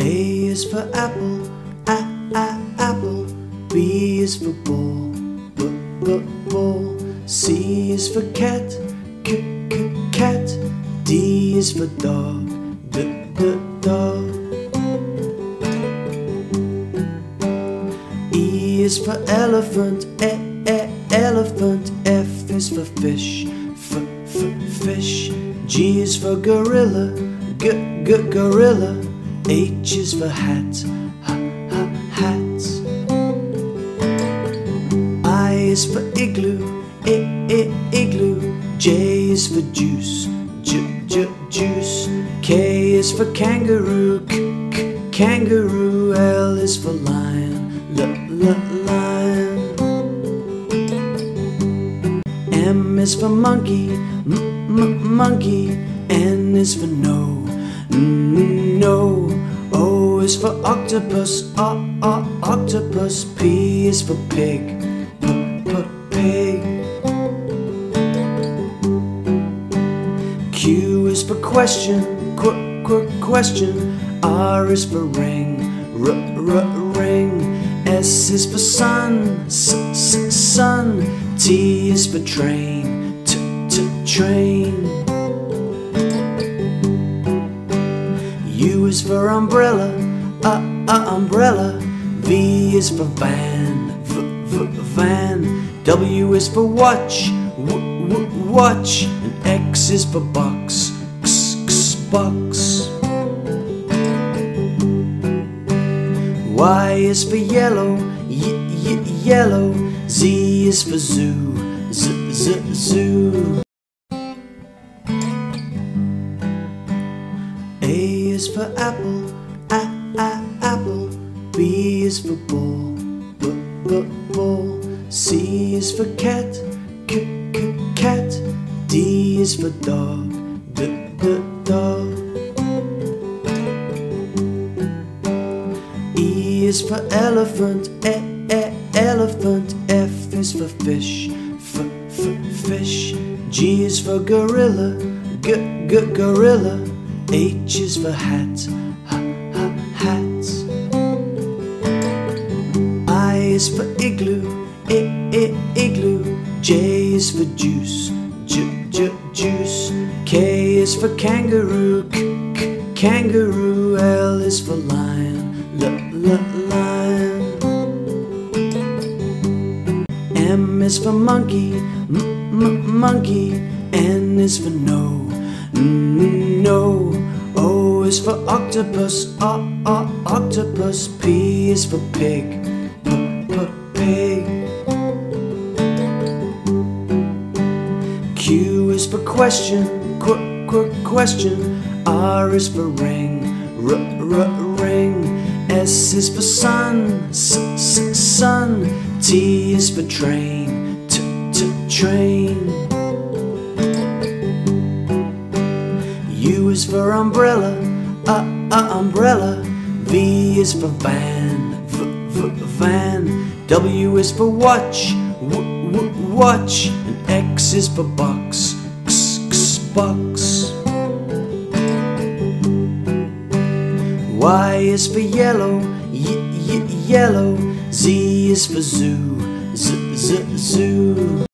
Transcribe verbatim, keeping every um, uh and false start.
A is for apple, a a apple. B is for ball, b b ball. C is for cat, c c cat. D is for dog, d d dog. E is for elephant, e e elephant. F is for fish, f f fish. G is for gorilla, g g gorilla. H is for hat, ha ha hat. I is for igloo, I I igloo. J is for juice, j j juice. K is for kangaroo, k k kangaroo. L is for lion, l l lion. M is for monkey, m m monkey. N is for no, n no. O is for octopus, o o octopus. P is for pig, p p pig. Q is for question, qu qu question. R is for ring, r r ring. S is for sun, s s sun. T is for train, t t train. U is for umbrella, uh uh umbrella. V is for van, v v van. W is for watch, w w watch. And X is for box, x x box. Y is for yellow, y y yellow. Z is for zoo, z z zoo. A is for apple, a a apple. B is for ball, b b ball. C is for cat, c c cat. D is for dog, d d dog. E is for elephant, e e elephant. F is for fish, f f fish. G is for gorilla, g g gorilla. H is for hat, ha ha hat. I is for igloo, I I igloo. J is for juice, j j juice. K is for kangaroo, k k kangaroo. L is for lion, l l lion. M is for monkey, m m monkey. N is for no, n no. O is for octopus, o o octopus. P is for pig, p p pig. Q is for question, qu qu question. R is for ring, r r ring. S is for sun, s s sun. T is for train, t t train. U is for umbrella, uh uh umbrella. V is for van, v v van. W is for watch, w w watch. And X is for box, x x box. Y is for yellow, y y yellow. Z is for zoo, z z zoo.